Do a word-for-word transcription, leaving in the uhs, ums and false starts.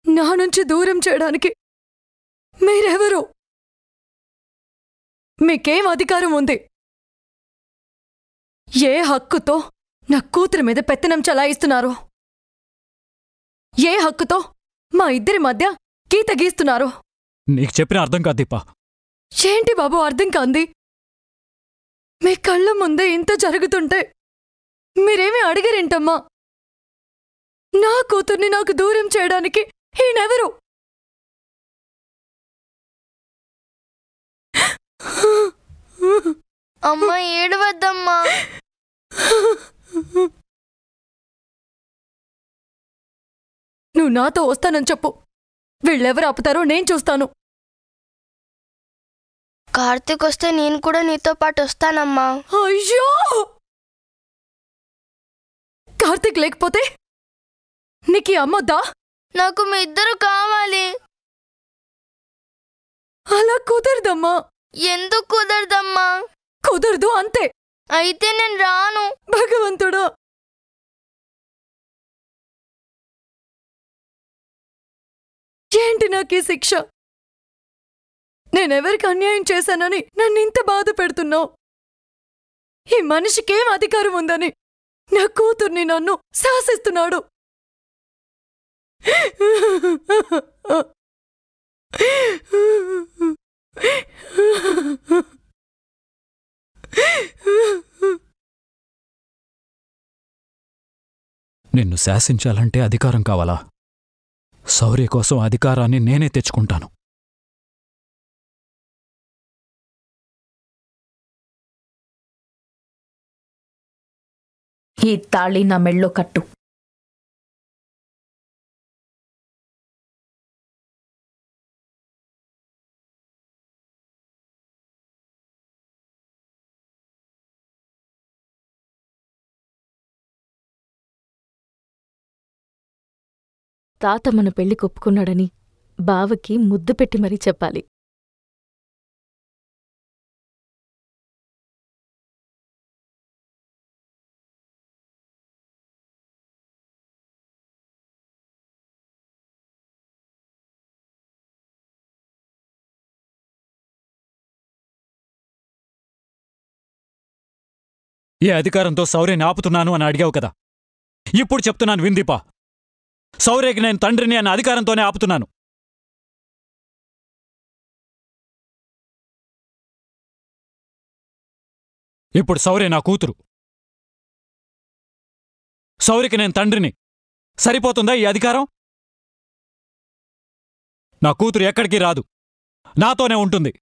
నా నుంచి దూరం చేయడానికి మీరెవరు? మీకేం అధికారం ఉంది? ఏ హక్కుతో నా కూతురి మీద పెత్తనం చలాయిస్తున్నారు? ఏ హక్కుతో మా ఇద్దరి మధ్య గీత గీస్తున్నారు? నీకు చెప్పిన అర్థం కాదు దీపా. ఏంటి బాబు అర్థం కాంది? మీ కళ్ళ ముందే ఇంత జరుగుతుంటే మీరేమీ అడిగరేంటమ్మా? నా కూతుర్ని నాకు దూరం చేయడానికి ఈయనెవరు? అమ్మా ఏడవద్దమ్మా. నువ్వు నాతో వస్తానని చెప్పు. వీళ్ళెవరు ఆపుతారో నేను చూస్తాను. కార్తీక్ వస్తే నేను కూడా నీతో పాటు వస్తానమ్మా. అయ్యో, కార్తీక్ లేకపోతే నీకు అమ్మొద్దా? నాకు మీ ఇద్దరు కావాలి. అలా కుదరదమ్మా. ఎందుకు కుదరదమ్మా? కుదరదు అంతే. అయితే నేను రాను. భగవంతుడా, ఏంటి నాకీ శిక్ష? నేనెవరికి అన్యాయం చేశానని నన్ను ఇంత బాధ పెడుతున్నావు? ఈ మనిషికేం అధికారం ఉందని నా కూతుర్ని నన్ను శాసిస్తున్నాడు. నిన్ను శాసించాలంటే అధికారం కావాలా? శౌర్య కోసం అధికారాన్ని నేనే తెచ్చుకుంటాను. ఈ తాళి నా మెళ్ళో కట్టు. తాత మన పెళ్లి కొప్పుకున్నాడని బావకి ముద్దు పెట్టి మరీ చెప్పాలి. ఏ అధికారంతో శౌర్యని ఆపుతున్నాను అని అడిగావు కదా, ఇప్పుడు చెప్తున్నాను విందీపా. శౌర్యకి నేను తండ్రిని అన్న అధికారంతోనే ఆపుతున్నాను. ఇప్పుడు శౌర్య నా కూతురు. శౌర్యకి నేను తండ్రిని. సరిపోతుందా ఈ అధికారం? నా కూతురు ఎక్కడికి రాదు, నాతోనే ఉంటుంది.